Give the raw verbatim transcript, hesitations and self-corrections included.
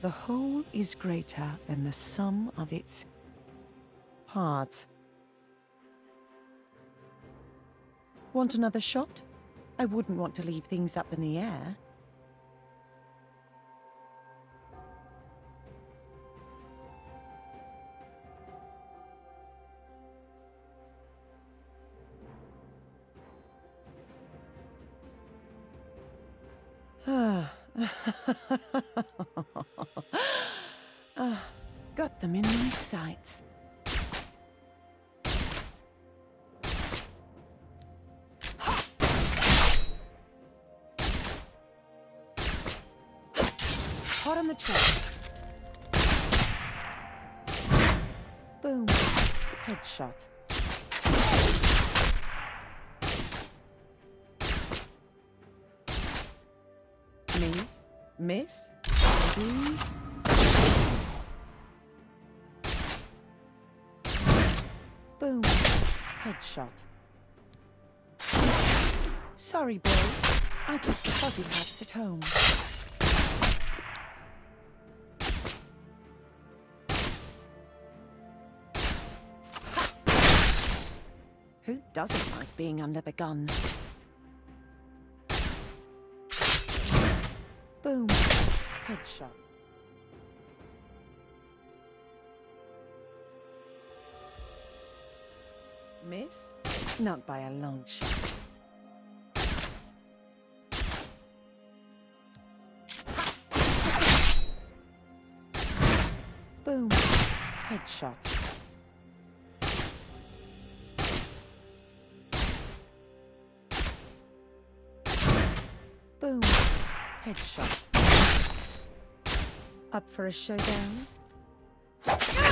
the whole is greater than the sum of its parts. Want another shot? I wouldn't want to leave things up in the air. Ah. Ah, got them in my sights. Hot on the track. Boom. Headshot. Me? Miss? Maybe? Boom. Headshot. Sorry, boys. I keep the fuzzy hats at home. Who doesn't like being under the gun? Boom. Headshot. Miss? Not by a long shot. Boom. Headshot. Boom. Headshot. Up for a showdown?